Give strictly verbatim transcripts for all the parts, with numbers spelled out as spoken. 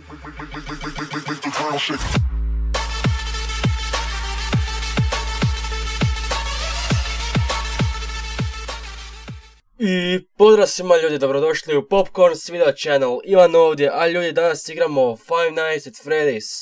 I pozdrav svima ljudi, dobrodošli u Popcorns Video Channel, Ivan ovdje, a ljudi danas igramo Five Nights at Freddy's.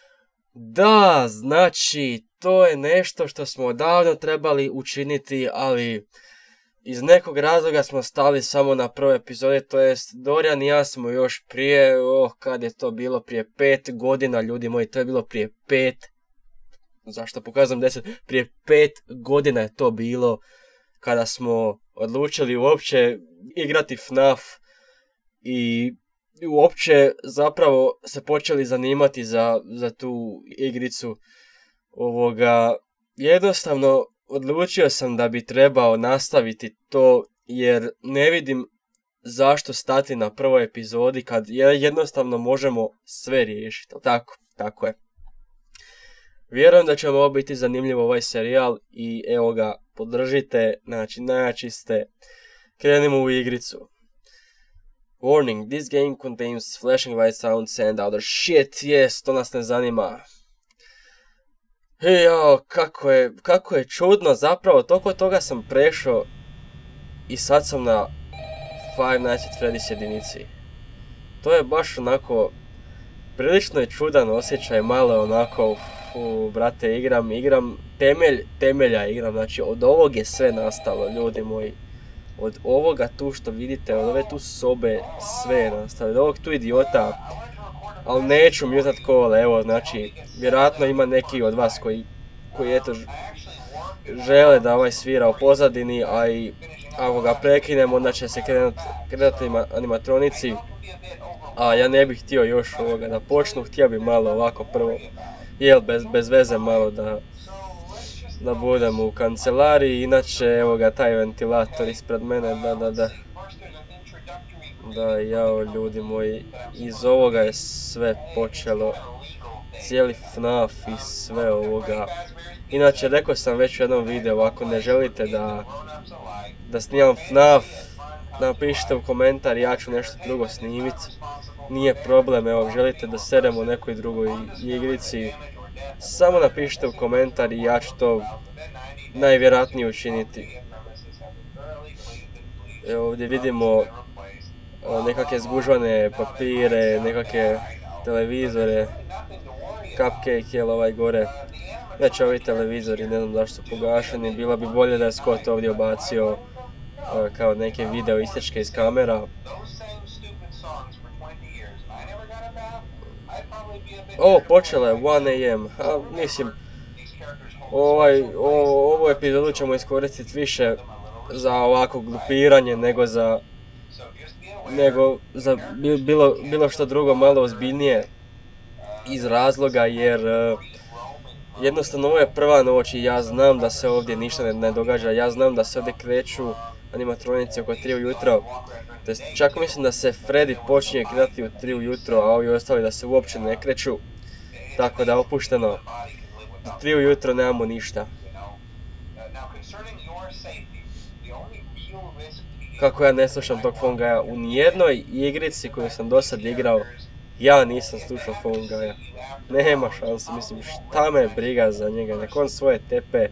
Da, znači, to je nešto što smo odavno trebali učiniti, ali iz nekog razloga smo stali samo na prvoj epizodi, to jest Dorian i ja smo još prije, oh, kad je to bilo, prije pet godina, ljudi moji, to je bilo prije pet, zašto pokazujem deset, prije pet godina je to bilo, kada smo odlučili uopće igrati F N A F i uopće zapravo se počeli zanimati za, za tu igricu. Ovoga, jednostavno odlučio sam da bi trebao nastaviti to jer ne vidim zašto stati na prvoj epizodi kad jednostavno možemo sve riješiti. Tako, tako je. Vjerujem da će vam ovo biti zanimljivo ovaj serijal i evo ga, podržite, znači najjači ste. Krenimo u igricu. Warning, this game contains flashing white sounds and other shit, yes, to nas ne zanima. Hej, jao, kako je, kako je čudno, zapravo toliko toga sam prešao i sad sam na Five Nights at Freddy's jedinici. To je baš onako, prilično je čudan osjećaj, malo onako, u, brate, igram, igram, temelj, temelja igram, znači od ovog je sve nastalo, ljudi moji. Od ovoga tu što vidite, od ove tu sobe, sve je nastalo, od ovog tu idiota, ali neću mutat kole, evo, znači, vjerojatno ima neki od vas koji, koji eto, žele da ovaj svira u pozadini, a i ako ga prekinemo, onda će se krenuti krenuti animatronici, a ja ne bih htio još ovoga da počnu, htio bi malo ovako prvo, jel, bez, bez veze malo da, da budem u kancelariji, inače, evo ga, taj ventilator ispred mene, da, da, da. Da, jao, ljudi moji, iz ovoga je sve počelo, cijeli F N A F i sve ovoga. Inače, rekao sam već u jednom videu, ako ne želite da, da snimam F N A F, napišite u komentar, ja ću nešto drugo snimit. Nije problem, evo, želite da seremo u nekoj drugoj igrici, samo napišite u komentar i ja ću to najvjerojatnije učiniti. Evo, ovdje vidimo nekakve zgužvane papire, nekakve televizore, cupcake, jel, ovaj gore. Znači, ovi televizori, ne znam zašto su pogašeni, bilo bi bolje da je Scott ovdje obacio kao neke video istečke iz kamera. O, počela je one a m, a mislim, ovaj, o, ovu epizodu ćemo iskoristiti više za ovako glupiranje nego za, nego za bilo, bilo što drugo malo ozbiljnije iz razloga jer uh, jednostavno ovo je prva noć i ja znam da se ovdje ništa ne, ne događa, ja znam da se ovdje kreću animatronici oko tri ujutro, to jest čak mislim da se Freddy počinje krenuti u tri ujutro, a ovi ostali da se uopće ne kreću, tako da opušteno, do tri ujutro nemamo ništa. Kako ja ne slušam tog Phone Guya, u nijednoj igrici koju sam do sad igrao, ja nisam slušao Phone Guya. Nema šanse, mislim, šta me briga za njega, nek on svoje tepe.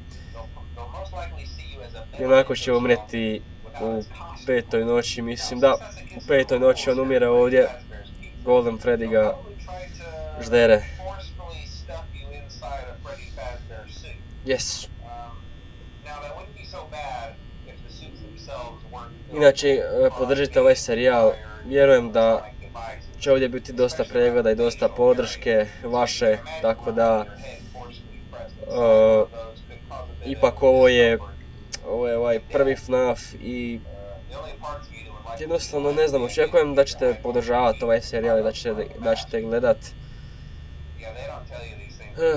I onako će umreti u petoj noći, mislim da, u petoj noći on umire ovdje, Golden Freddy ga ždere. Yes. Inače, podržite ovaj serijal, vjerujem da će ovdje biti dosta pregleda i dosta podrške vaše, tako da uh, ipak ovo je, ovo je ovaj prvi F N A F i jednostavno ne znam, očekujem da ćete podržavati ovaj serijal i da ćete, da ćete gledat. Uh,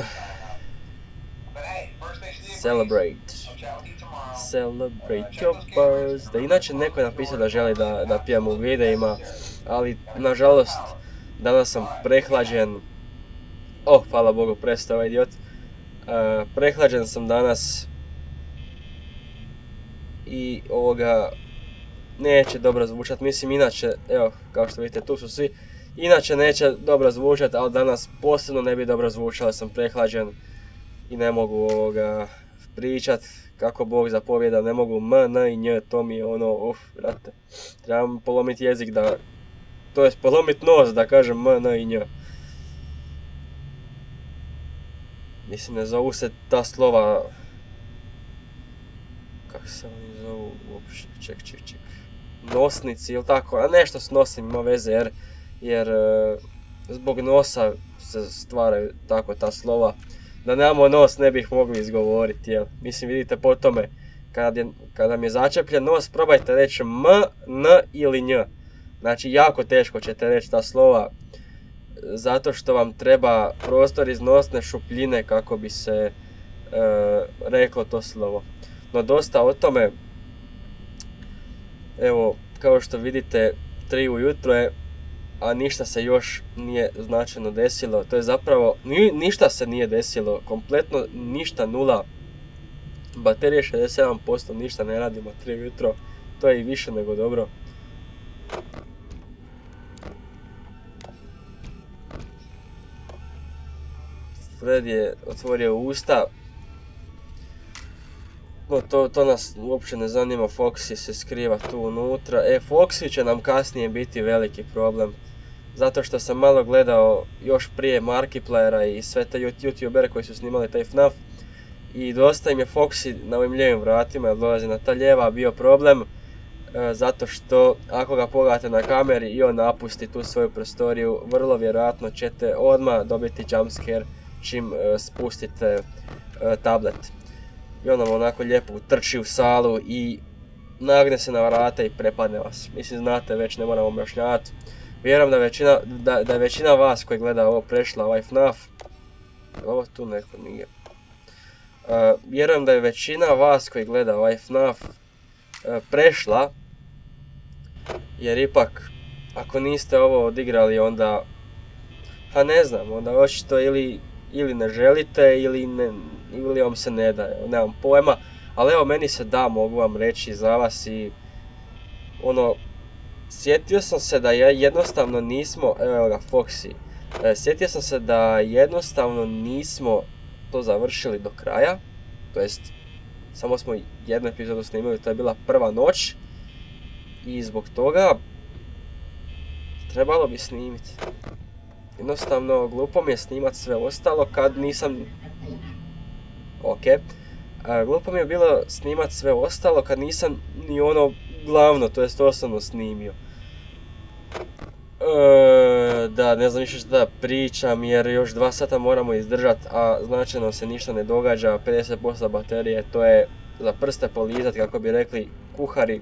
celebrate. Celebrate your birthday. Inače neko je napisao da želi da, da pijemo u videima, ali nažalost danas sam prehlađen. Oh, hvala Bogu, prestao ovaj idiot. Uh, prehlađen sam danas i ovoga neće dobro zvučat, mislim inače, evo, kao što vidite tu su svi. Inače neće dobro zvučati, ali danas posebno ne bi dobro zvučalo, sam prehlađen i ne mogu ovoga pričat kako Bog zapovjeda, ne mogu m, n i nj, to mi je ono, uf, brate, trebam polomit jezik da, to jest polomit nos da kažem m, n i nj. Mislim, ne zovu se ta slova, kako se oni zovu uopće, ček, ček, ček, nosnici ili tako, a nešto s nosim ima veze jer, jer zbog nosa se stvaraju tako ta slova. Da nemamo nos ne bih mogli izgovoriti, jel? Mislim, vidite po tome, kada, je, kada mi je začepljen nos, probajte reći m, n ili nj. Znači, jako teško ćete reći ta slova, zato što vam treba prostor iz nosne šupljine kako bi se e, reklo to slovo. No dosta o tome, evo, kao što vidite, tri ujutro je, a ništa se još nije značajno desilo. To je zapravo, ni, ništa se nije desilo, kompletno ništa, nula. Baterije šezdeset sedam posto, ništa ne radimo, tri ujutro, to je i više nego dobro. Fred je otvorio usta. No to, to nas uopće ne zanima, Foxy se skriva tu unutra. E, Foxy će nam kasnije biti veliki problem. Zato što sam malo gledao još prije Markiplier'a i sve te youtubere koji su snimali taj F NAF. I dosta im je Foxy na ovim lijevim vratima, jer dolazi na ta lijeva, bio problem. E, zato što ako ga pogledate na kameri i on napusti tu svoju prostoriju, vrlo vjerojatno ćete odmah dobiti jumpscare čim e, spustite e, tablet. I on nam onako lijepo utrči u salu i nagne se na vrata i prepadne vas. Mislim, znate, već ne moram objašnjavati. Vjerujem da, većina, da, da je većina vas koji gleda ovo prešla ovaj F NAF. Ovo tu neko nije. Uh, vjerujem da je većina vas koji gleda ovaj F NAF uh, prešla. Jer ipak, ako niste ovo odigrali, onda... Pa ne znam, onda očito ili, ili ne želite ili, ne, ili vam se ne da, nemam pojma. Ali evo, meni se da, mogu vam reći za vas i... Ono... Sjetio sam se da jednostavno nismo, evo ga Foxy, e, sjetio sam se da jednostavno nismo to završili do kraja, to jest samo smo jednu epizodu snimili, to je bila prva noć i zbog toga trebalo bi snimiti. Jednostavno glupo mi je snimat sve ostalo kad nisam, ok, e, glupo mi je bilo snimat sve ostalo kad nisam ni ono glavno, to jest osnovno snimio. E, da, ne znam više što da pričam jer još dva sata moramo izdržat, a značajno se ništa ne događa, pedeset posto baterije, to je za prste polizat, kako bi rekli kuhari.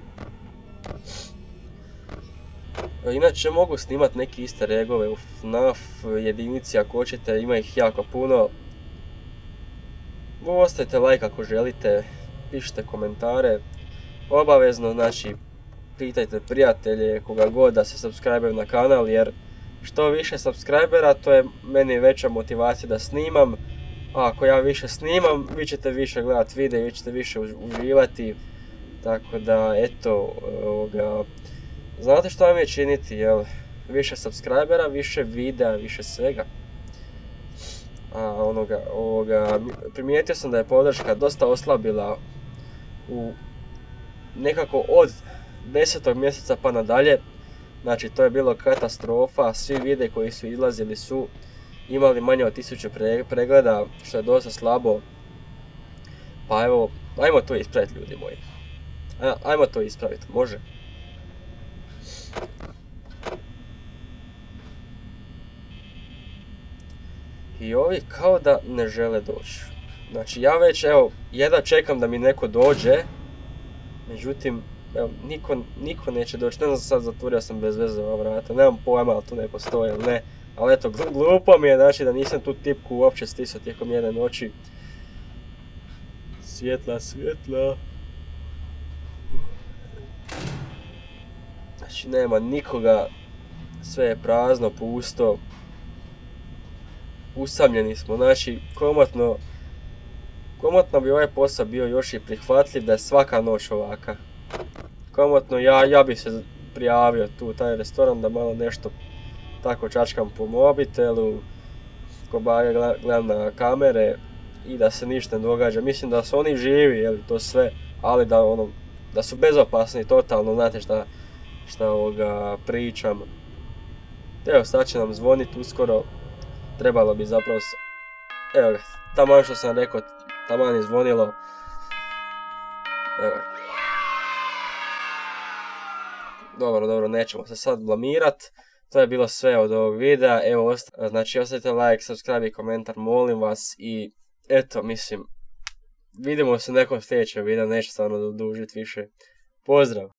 E, inače mogu snimat neki easter eggove u F NAF jedinici ako hoćete, ima ih jako puno. Ostavite like ako želite, pišite komentare. Obavezno, znači, pitajte prijatelje, koga god da se subscribe na kanal, jer što više subscribera, to je meni veća motivacija da snimam. A ako ja više snimam, vi ćete više gledati videa i vi ćete više uživati. Tako da, eto, ovoga, znate što vam je činiti, jel? Više subscribera, više videa, više svega. A onoga, ovoga, primijetio sam da je podrška dosta oslabila u nekako od desetog mjeseca pa nadalje. Znači, to je bilo katastrofa, svi videi koji su izlazili su imali manje od tisuću pregleda, što je dosta slabo. Pa evo, ajmo to ispraviti, ljudi moji. Ajmo to ispraviti, može. I ovi kao da ne žele doći. Znači, ja već, evo, jedva čekam da mi neko dođe. Međutim, evo, niko, niko neće doći. Ne znam, sad zatvorio sam bez veze ova vrata. Nemam pojma, ali tu neko stoje ili ne. Ali eto, glupo mi je, znači, da nisam tu tipku uopće stisao tijekom jedne noći. Svjetla, svjetla. Znači, nema nikoga. Sve je prazno, pusto. Usamljeni smo, znači, komotno, komotno bi ovaj posao bio još i prihvatljiv da je svaka noć ovaka. Komotno, ja, ja bi se prijavio tu u taj restoran da malo nešto tako čačkam po mobitelu, ko baga gledam na kamere i da se ništa ne događa. Mislim da su oni živi, jel, to sve, ali da ono, da su bezopasni totalno, znate šta, šta ovoga pričam. Evo, sad će nam zvoniti uskoro, trebalo bi zapravo se, evo ga, taman što sam rekao, taman je zvonilo. Evo. Dobro, dobro, nećemo se sad blamirat. To je bilo sve od ovog videa. Evo, osta znači ostavite like, subscribe i komentar, molim vas. I eto, mislim, vidimo se u nekom sljedećem videu, neću stvarno dužiti više. Pozdrav!